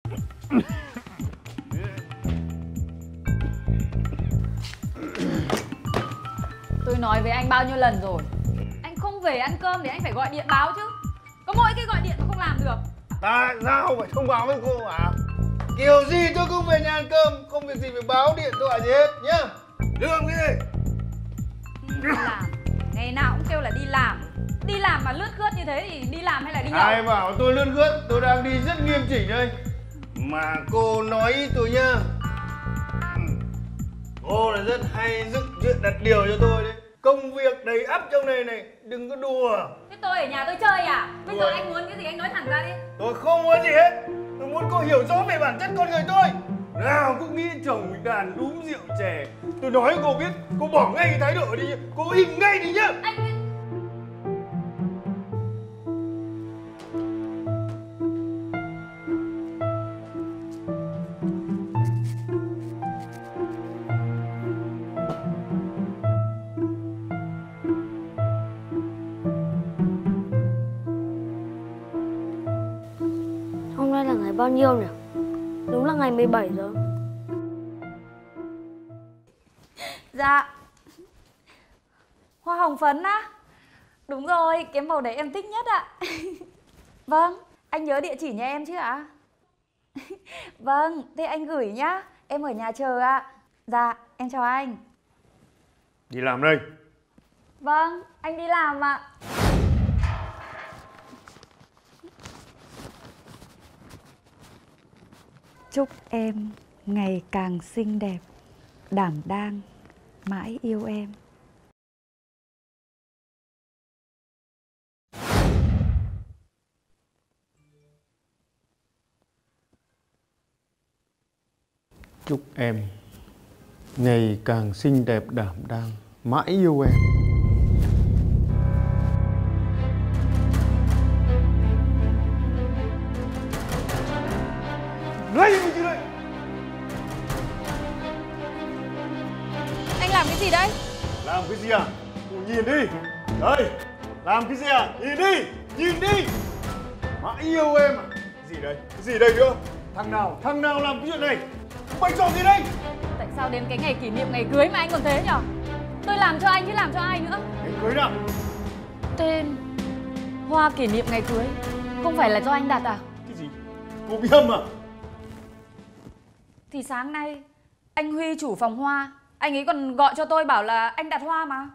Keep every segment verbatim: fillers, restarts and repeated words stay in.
Tôi nói với anh bao nhiêu lần rồi, anh không về ăn cơm thì anh phải gọi điện báo chứ. Có mỗi cái gọi điện mà không làm được. Tại sao phải thông báo với cô à? Kiểu gì tôi cũng về nhà ăn cơm, không việc gì phải báo điện thoại gì hết nhá. Được không gì? Đi làm, ngày nào cũng kêu là đi làm. Đi làm mà lướt khướt như thế thì đi làm hay là đi nhậu? Ai bảo tôi lướt khướt, tôi đang đi rất nghiêm chỉnh đây. Mà cô nói ý tôi nhá. Cô là rất hay dựng chuyện đặt điều cho tôi đấy. Công việc đầy ắp trong này này, đừng có đùa. Thế tôi ở nhà tôi chơi à? Bây Đùa. giờ anh muốn cái gì anh nói thẳng ra đi. Tôi không muốn gì hết. Tôi muốn cô hiểu rõ về bản chất con người tôi. Nào cũng nghĩ chồng mình đàn đúm rượu chè. Tôi nói cô biết, cô bỏ ngay cái thái độ đi. Cô im ngay đi nhá. Anh... Hôm nay là ngày bao nhiêu nhỉ? Đúng là ngày mười bảy rồi. Dạ. Hoa hồng phấn á? Đúng rồi, cái màu đấy em thích nhất ạ. Vâng, anh nhớ địa chỉ nhà em chứ ạ? Vâng, thế anh gửi nhá. Em ở nhà chờ ạ. Dạ, em chào anh. Đi làm đây. Vâng, anh đi làm ạ. Chúc em ngày càng xinh đẹp, đảm đang, mãi yêu em. Chúc em ngày càng xinh đẹp đảm đang, mãi yêu em. Lấy mình đi đây. Anh làm cái gì đấy? Làm cái gì à? Cô nhìn đi. Đây. Làm cái gì à? Nhìn đi. Nhìn đi. Mãi yêu em à? Cái gì đây? Cái gì đây nữa? Thằng nào? Thằng nào làm cái chuyện này? Bày trò gì đây? Tại sao đến cái ngày kỷ niệm ngày cưới mà anh còn thế nhở? Tôi làm cho anh chứ làm cho ai nữa? Ngày cưới nào? Tên hoa kỷ niệm ngày cưới không phải là do anh đặt à? Cái gì? Cô bị hâm à? Thì sáng nay anh Huy chủ phòng hoa, anh ấy còn gọi cho tôi bảo là anh đặt hoa mà.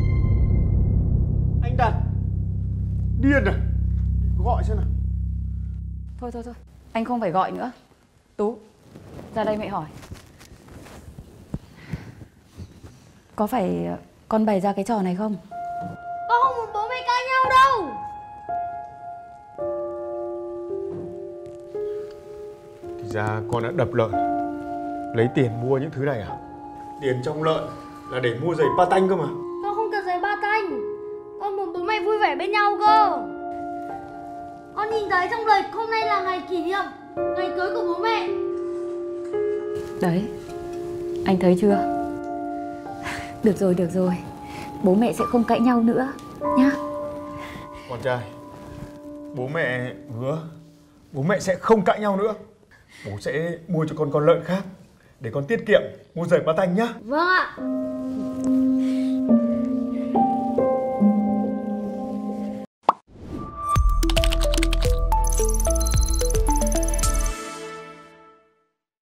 Anh đặt? Điên à? Gọi xem nào. Thôi thôi thôi, anh không phải gọi nữa. Tú, ra đây mẹ hỏi. Có phải con bày ra cái trò này không? Con không muốn bố mẹ cãi nhau đâu. Thì ra con đã đập lợn, lấy tiền mua những thứ này à? Tiền trong lợn là để mua giày pa tanh cơ mà. Con không cần giày ba tanh. Con muốn bố mẹ vui vẻ bên nhau cơ. Con nhìn thấy trong lời hôm nay là ngày kỷ niệm, ngày cưới của bố mẹ. Đấy, anh thấy chưa? Được rồi, được rồi. Bố mẹ sẽ không cãi nhau nữa nhá. Con trai, bố mẹ hứa bố mẹ sẽ không cãi nhau nữa. Bố sẽ mua cho con con lợn khác để con tiết kiệm mua giày pa tanh nhá. Vâng ạ.